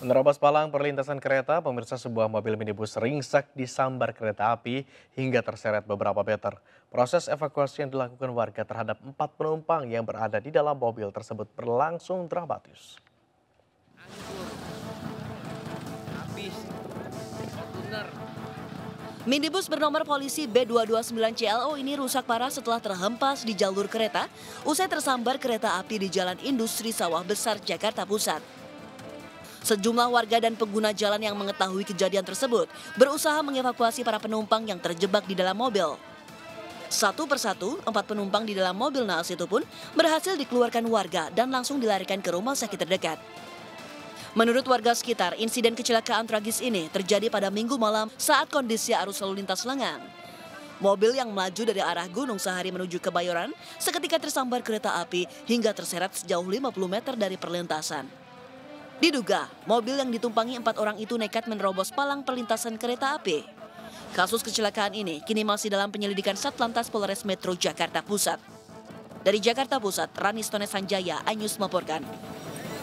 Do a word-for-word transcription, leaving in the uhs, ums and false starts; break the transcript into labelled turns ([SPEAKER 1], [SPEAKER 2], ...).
[SPEAKER 1] Menerobos palang perlintasan kereta, pemirsa sebuah mobil minibus ringsek disambar kereta api hingga terseret beberapa meter. Proses evakuasi yang dilakukan warga terhadap empat penumpang yang berada di dalam mobil tersebut berlangsung dramatis.
[SPEAKER 2] Habis, bener.
[SPEAKER 3] Minibus bernomor polisi B dua dua sembilan C L O ini rusak parah setelah terhempas di jalur kereta usai tersambar kereta api di Jalan Industri Sawah Besar, Jakarta Pusat. Sejumlah warga dan pengguna jalan yang mengetahui kejadian tersebut berusaha mengevakuasi para penumpang yang terjebak di dalam mobil. Satu persatu, empat penumpang di dalam mobil naas itu pun berhasil dikeluarkan warga dan langsung dilarikan ke rumah sakit terdekat. Menurut warga sekitar, insiden kecelakaan tragis ini terjadi pada Minggu malam saat kondisi arus lalu lintas lengang. Mobil yang melaju dari arah Gunung Sahari menuju Kebayoran seketika tersambar kereta api hingga terseret sejauh lima puluh meter dari perlintasan. Diduga, mobil yang ditumpangi empat orang itu nekat menerobos palang perlintasan kereta api. Kasus kecelakaan ini kini masih dalam penyelidikan Satlantas Polres Metro Jakarta Pusat. Dari Jakarta Pusat, Rani Stones Sanjaya, iNews melaporkan.